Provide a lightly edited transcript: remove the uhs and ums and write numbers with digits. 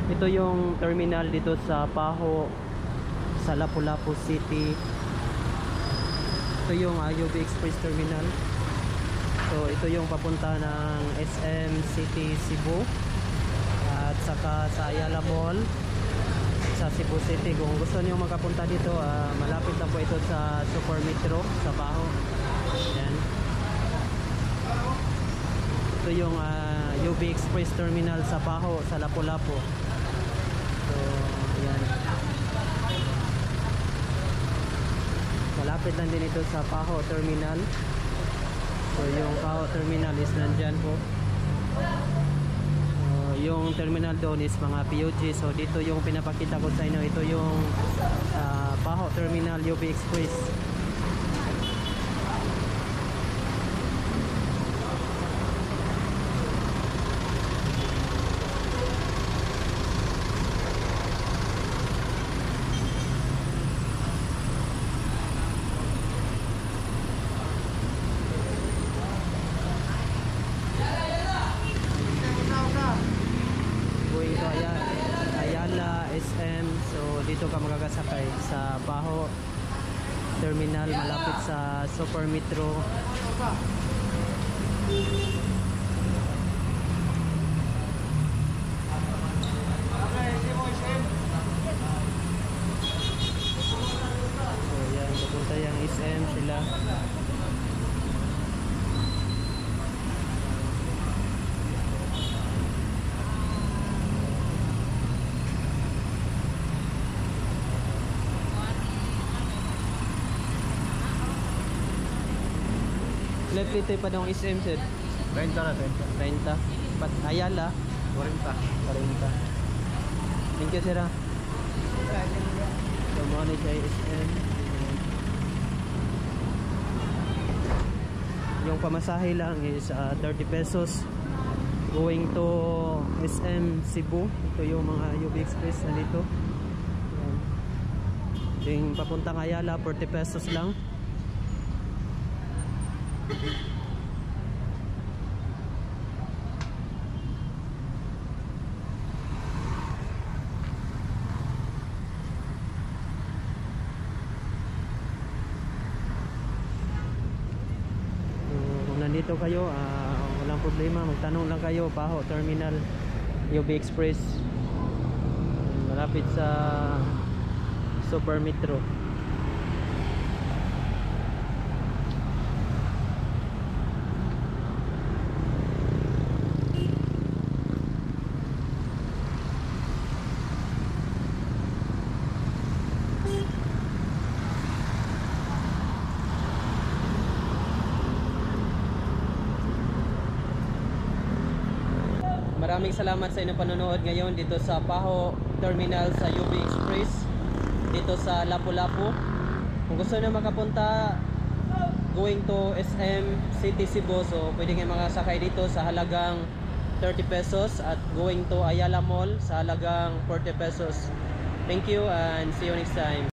Ito yung terminal dito sa Paho, sa Lapu-Lapu City. Ito yung UB Express Terminal. So ito yung papunta ng SM City Cebu at saka sa Ayala Mall sa Cebu City. Kung gusto niyo makapunta dito, malapit lang po ito sa Super Metro sa Paho. Yan. Ito yung UB Express Terminal sa Paho, sa Lapu-Lapu. So yan, malapit lang din ito sa Paho Terminal. So yung Paho Terminal is nandyan po. Yung terminal doon is mga PUG. So dito yung pinapakita ko sa inyo. Ito yung Paho Terminal UB Express. Going to Ayala SM. So dito ka magkakasakay sa Paho Terminal, malapit sa Super Metro. So yan, pupunta yung SM sila. Left dito pa ng SM set. 30 na, 30. Pat Ayala 40. 40. Thank you, sir. So money sa SM. Yung pamasahe lang is 30 pesos going to SM Cebu. Ito yung mga UB Express na dito. Yung papuntang Ayala 40 pesos lang. Kung nandito kayo, walang problema, magtanong lang kayo. Paho Terminal UB Express, malapit sa Super Metro. Maraming salamat sa inyong panonood ngayon dito sa Paho Terminal sa UB Express dito sa Lapu-Lapu. Kung gusto nyo makapunta going to SM City Cebu, so pwede kayo makasakay dito sa halagang 30 pesos at going to Ayala Mall sa halagang 40 pesos. Thank you and see you next time.